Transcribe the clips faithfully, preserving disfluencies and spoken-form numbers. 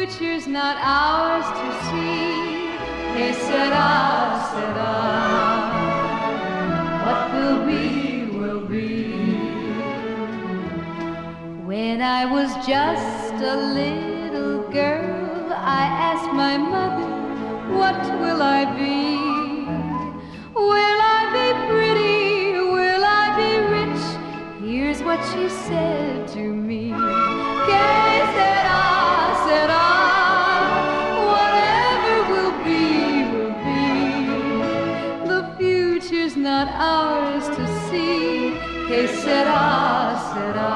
future's not ours to see. Que sera, sera. What will be, will be. When I was just a little girl, I asked my mother, what will I be? Will I be pretty? Will I be rich? Here's what she said to me. Que sera, sera. Whatever will be, will be. The future's not ours to see. Que sera, sera.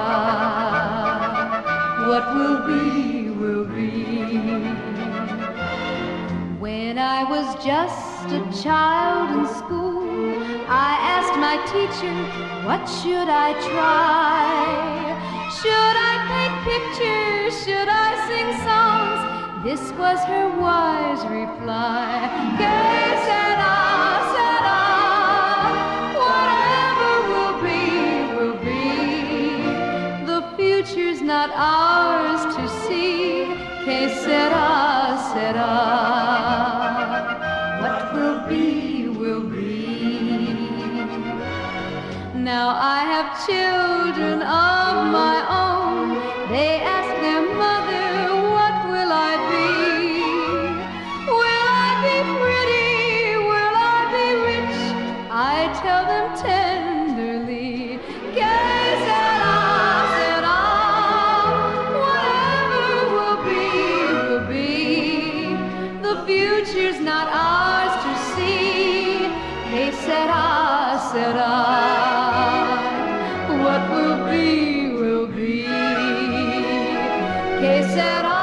What will be, will be. When I was just a child in school, I asked my teacher, what should I try? Should I paint pictures? Should I sing songs? This was her wise reply. Que sera, sera. Whatever will be, will be. The future's not ours to see. Que sera, sera. What will be, will be. Now I have children of my own. They ask their mother, what will I be? Will I be pretty? Will I be rich? I tell them tenderly, que sera, sera. Whatever will be, will be. The future's not ours to see. Que sera, sera. What will be, will be. Que sera.